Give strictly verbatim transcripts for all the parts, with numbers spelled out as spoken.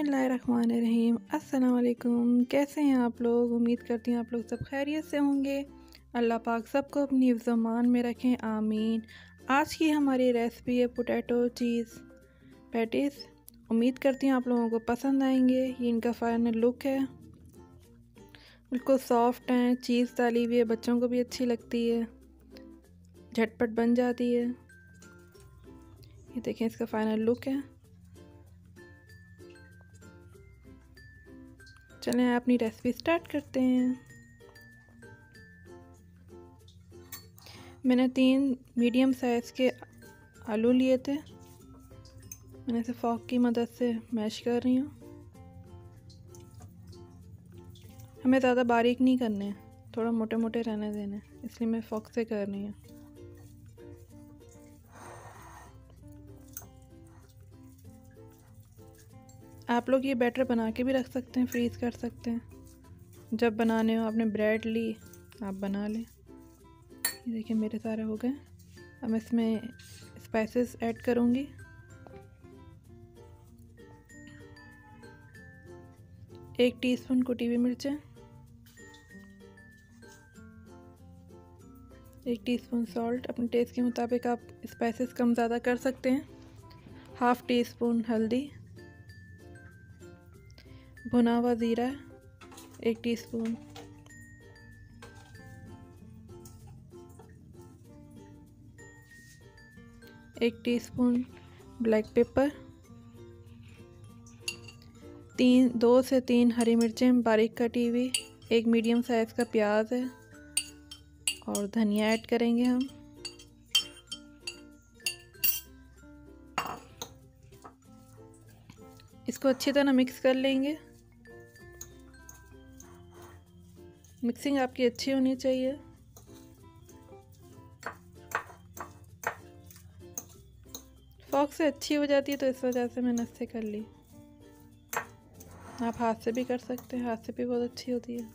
बिस्मिल्लाहिर्रहमानिर्रहीम। अस्सलाम वालेकुम। कैसे हैं आप लोग? उम्मीद करती हूँ आप लोग सब खैरियत से होंगे। अल्लाह पाक सबको अपनी हिफ्ज़-ओ-मान में रखें, आमीन। आज की हमारी रेसिपी है पोटैटो चीज़ पैटीज़। उम्मीद करती हूँ आप लोगों को पसंद आएंगे। ये इनका फाइनल लुक है, बिल्कुल सॉफ्ट हैं, चीज़ डाली हुई है, बच्चों को भी अच्छी लगती है, झटपट बन जाती है। ये देखें इसका फाइनल लुक है। चलें अपनी रेसिपी स्टार्ट करते हैं। मैंने तीन मीडियम साइज़ के आलू लिए थे, मैंने इसे फॉक की मदद से मैश कर रही हूँ। हमें ज़्यादा बारीक नहीं करने, थोड़ा मोटे मोटे रहने देने, इसलिए मैं फॉक से कर रही हूँ। आप लोग ये बैटर बना के भी रख सकते हैं, फ्रीज़ कर सकते हैं। जब बनाने हो, आपने ब्रेड ली, आप बना लें। ये देखिए मेरे सारे हो गए। अब मैं इसमें स्पाइसेस ऐड करूँगी। एक टीस्पून कुटी हुई मिर्चें, एक टीस्पून सॉल्ट, अपने टेस्ट के मुताबिक आप स्पाइसेस कम ज़्यादा कर सकते हैं। हाफ़ टी स्पून हल्दी, भुना हुआ ज़ीरा एक टीस्पून, एक टीस्पून ब्लैक पेपर, तीन दो से तीन हरी मिर्चें बारीक कटी हुई, एक मीडियम साइज़ का प्याज है और धनिया ऐड करेंगे हम। इसको अच्छी तरह मिक्स कर लेंगे। मिक्सिंग आपकी अच्छी होनी चाहिए। फॉक से अच्छी हो जाती है तो इस वजह से मैंने इससे कर ली। आप हाथ से भी कर सकते हैं, हाथ से भी बहुत अच्छी होती है।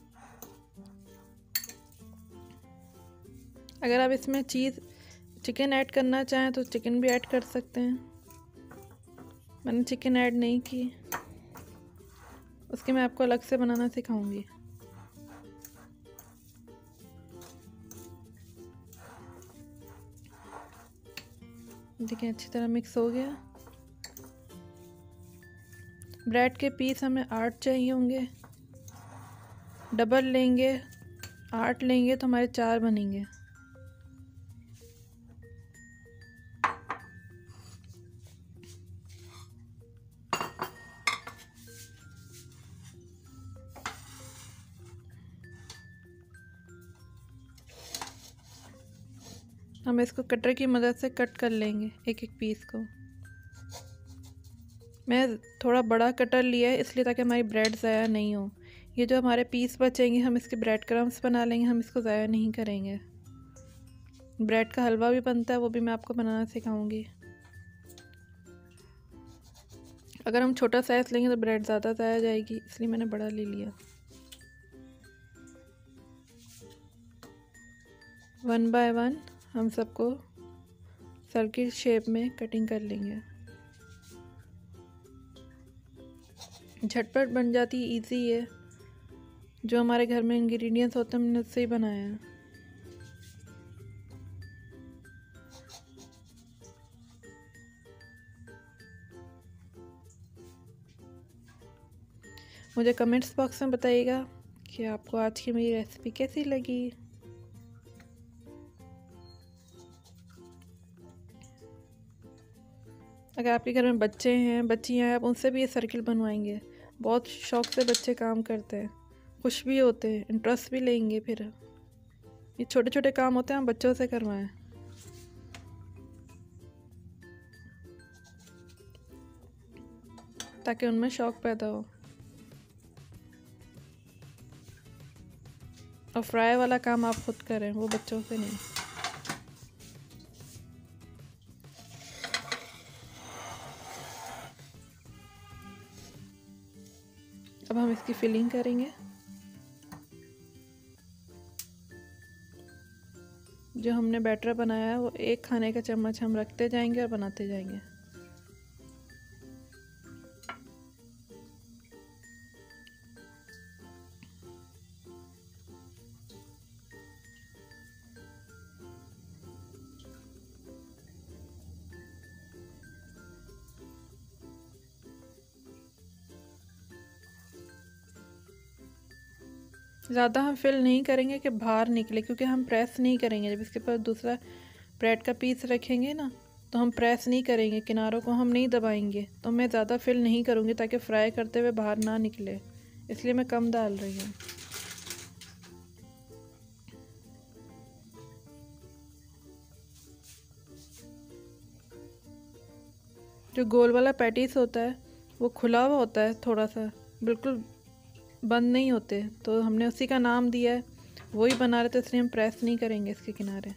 अगर आप इसमें चीज़ चिकन ऐड करना चाहें तो चिकन भी ऐड कर सकते हैं। मैंने चिकन ऐड नहीं की, उसके मैं आपको अलग से बनाना सिखाऊंगी। देखिए अच्छी तरह मिक्स हो गया। ब्रेड के पीस हमें आठ चाहिए होंगे, डबल लेंगे, आठ लेंगे तो हमारे चार बनेंगे। हम इसको कटर की मदद से कट कर लेंगे एक एक पीस को। मैं थोड़ा बड़ा कटर लिया है इसलिए ताकि हमारी ब्रेड ज़ाया नहीं हो। ये जो हमारे पीस बचेंगे हम इसके ब्रेड क्रम्स बना लेंगे, हम इसको ज़ाया नहीं करेंगे। ब्रेड का हलवा भी बनता है, वो भी मैं आपको बनाना सिखाऊंगी। अगर हम छोटा साइज़ लेंगे तो ब्रेड ज़्यादा ज़ाया जाएगी, इसलिए मैंने बड़ा ले लिया। वन बाय वन हम सबको सर्किल शेप में कटिंग कर लेंगे। झटपट बन जाती, इजी है। जो हमारे घर में इंग्रेडिएंट्स होते हैं हमने उससे ही बनाया है। मुझे कमेंट्स बॉक्स में बताइएगा कि आपको आज की मेरी रेसिपी कैसी लगी। अगर आपके घर में बच्चे हैं, बच्चियां हैं, आप उनसे भी ये सर्किल बनवाएंगे। बहुत शौक से बच्चे काम करते हैं, खुश भी होते हैं, इंटरेस्ट भी लेंगे। फिर ये छोटे छोटे काम होते हैं, हम बच्चों से करवाएं। ताकि उनमें शौक पैदा हो। और फ्राई वाला काम आप खुद करें, वो बच्चों से नहीं। अब हम इसकी फिलिंग करेंगे। जो हमने बैटर बनाया है वो एक खाने का चम्मच हम रखते जाएंगे और बनाते जाएंगे। ज़्यादा हम फिल नहीं करेंगे कि बाहर निकले, क्योंकि हम प्रेस नहीं करेंगे। जब इसके पास दूसरा ब्रेड का पीस रखेंगे ना, तो हम प्रेस नहीं करेंगे, किनारों को हम नहीं दबाएंगे। तो मैं ज़्यादा फिल नहीं करूँगी ताकि फ्राई करते हुए बाहर ना निकले, इसलिए मैं कम डाल रही हूँ। जो गोल वाला पैटीस होता है वो खुला हुआ होता है, थोड़ा सा बिल्कुल बंद नहीं होते, तो हमने उसी का नाम दिया है, वही बना रहे थे, इसलिए हम प्रेस नहीं करेंगे इसके किनारे।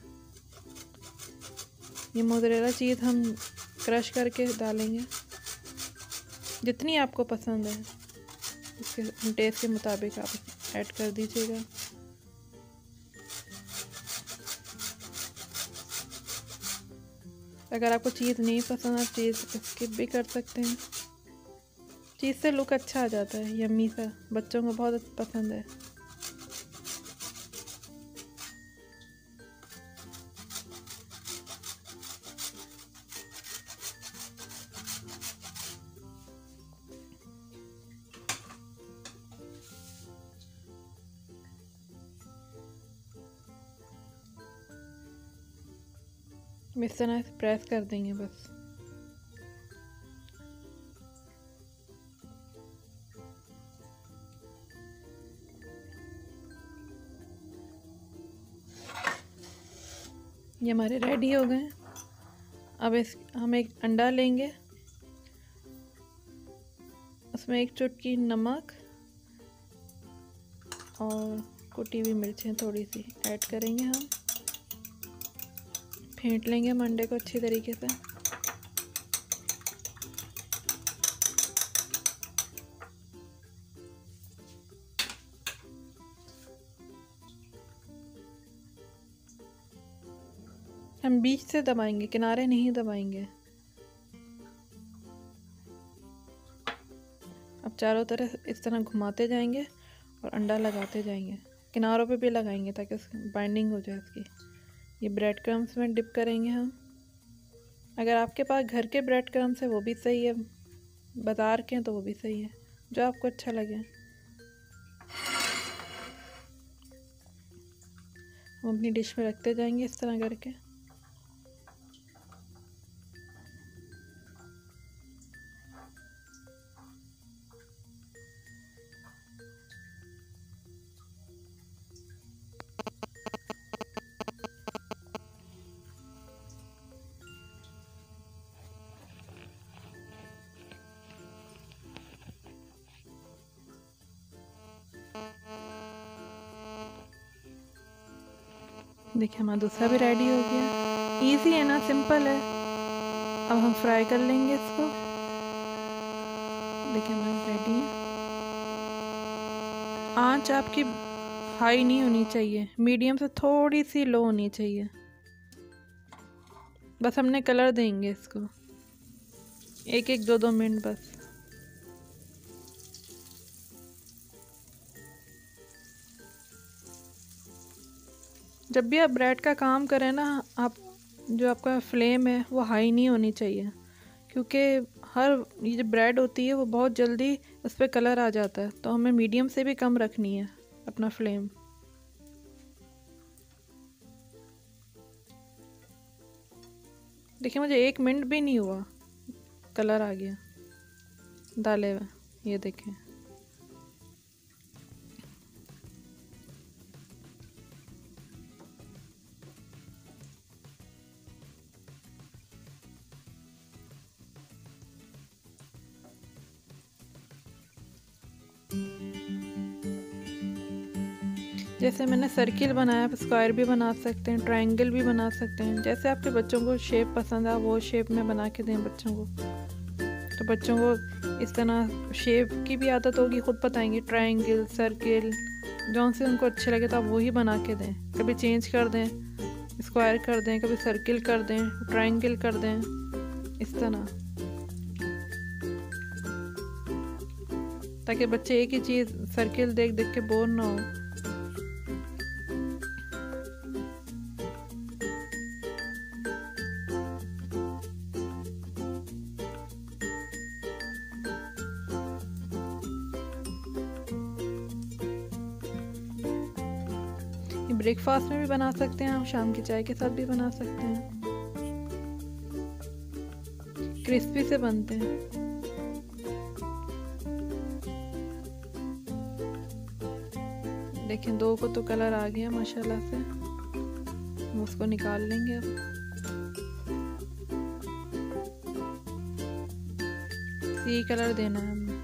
ये मोज़रेला चीज़ हम क्रश करके डालेंगे, जितनी आपको पसंद है उसके टेस्ट के मुताबिक आप ऐड कर दीजिएगा। अगर आपको चीज़ नहीं पसंद, आप चीज़ स्किप भी कर सकते हैं। चीज़ से लुक अच्छा आ जाता है, यम्मी सा, बच्चों को बहुत पसंद है। इस तरह से प्रेस कर देंगे बस। ये हमारे रेडी हो गए। अब इस हम एक अंडा लेंगे, उसमें एक चुटकी नमक और कुटी हुई मिर्चें थोड़ी सी ऐड करेंगे। हम फेंट लेंगे हम अंडे को अच्छी तरीके से। हम बीच से दबाएंगे, किनारे नहीं दबाएंगे। अब चारों तरफ इस तरह घुमाते जाएंगे और अंडा लगाते जाएंगे, किनारों पे भी लगाएंगे ताकि उसकी बाइंडिंग हो जाए उसकी। ये ब्रेड क्रम्स में डिप करेंगे हम। अगर आपके पास घर के ब्रेड क्रम्स है वो भी सही है, बाज़ार के हैं तो वो भी सही है, जो आपको अच्छा लगे। हम अपनी डिश में रखते जाएंगे इस तरह करके। देखिए हमारा दूसरा भी रेडी हो गया। इजी है ना, सिंपल है। अब हम फ्राई कर लेंगे इसको। देखिए हमारे रेडी है। आंच आपकी हाई नहीं होनी चाहिए, मीडियम से थोड़ी सी लो होनी चाहिए। बस हमने कलर देंगे इसको, एक एक दो दो मिनट बस। जब भी आप ब्रेड का काम करें ना, आप जो आपका फ्लेम है वो हाई नहीं होनी चाहिए, क्योंकि हर ये जो ब्रेड होती है वो बहुत जल्दी उस पर कलर आ जाता है। तो हमें मीडियम से भी कम रखनी है अपना फ्लेम। देखिए मुझे एक मिनट भी नहीं हुआ, कलर आ गया डाले हुए, ये देखें। जैसे मैंने सर्किल बनाया, आप स्क्वायर भी बना सकते हैं, ट्रायंगल भी बना सकते हैं। जैसे आपके बच्चों को शेप पसंद है वो शेप में बना के दें बच्चों को, तो बच्चों को इस तरह शेप की भी आदत होगी, खुद बताएंगे ट्रायंगल, सर्किल, जौन से उनको अच्छे लगे तो आप वही बना के दें। कभी चेंज कर दें, स्क्वायर कर दें, कभी सर्किल कर दें, ट्रायंगल कर दें, इस तरह, ताकि बच्चे एक ही चीज़ सर्किल देख देख के बोर ना हो। ब्रेकफास्ट में भी बना सकते हैं, आप शाम की चाय के साथ भी बना सकते हैं, क्रिस्पी से बनते हैं। देखें दो को तो कलर आ गया माशाल्लाह से, हम उसको निकाल लेंगे। अब यही कलर देना है हमें।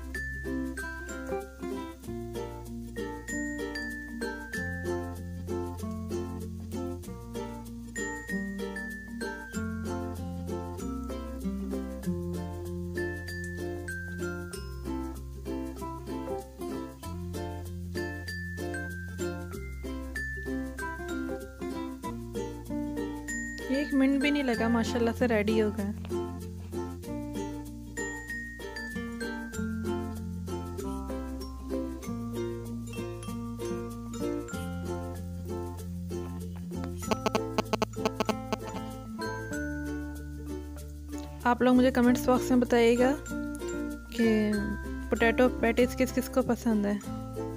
एक मिनट भी नहीं लगा, माशाल्लाह से रेडी हो गया। आप लोग मुझे कमेंट्स बॉक्स में बताइएगा कि पोटैटो पैटीज किस किस को पसंद है।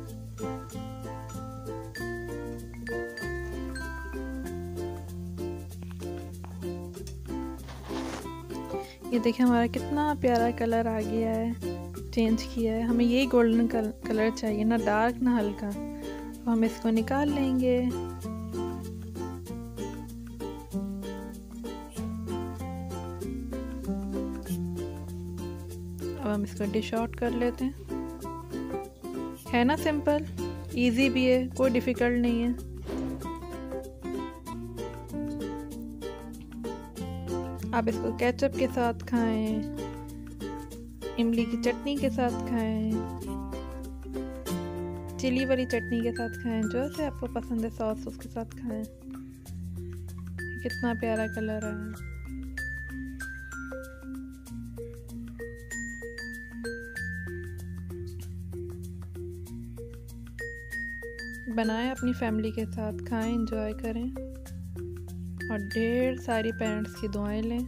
ये देखिए हमारा कितना प्यारा कलर आ गया है, चेंज किया है। हमें यही गोल्डन कलर चाहिए, ना डार्क ना हल्का। तो हम इसको निकाल लेंगे। अब हम इसको डिश आउट कर लेते हैं। है ना सिंपल, इजी भी है, कोई डिफ़िकल्ट नहीं है। आप इसको केचप के साथ खाएं, इमली की चटनी के साथ खाएं, चिली वाली चटनी के साथ खाएं, जो से आपको पसंद है सॉस उसके साथ खाएं। कितना प्यारा कलर है। बनाएं अपनी फैमिली के साथ, खाएं, एंजॉय करें और ढेर सारी पेरेंट्स की दुआएं लें।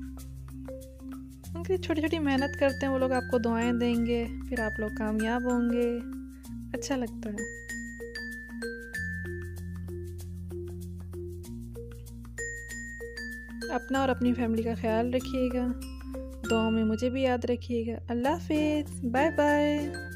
उनकी छोटी छोटी मेहनत करते हैं वो लोग, आपको दुआएं देंगे, फिर आप लोग कामयाब होंगे। अच्छा लगता है। अपना और अपनी फैमिली का ख्याल रखिएगा, दुआओं में मुझे भी याद रखिएगा। अल्लाह हाफिज़, बाय बाय।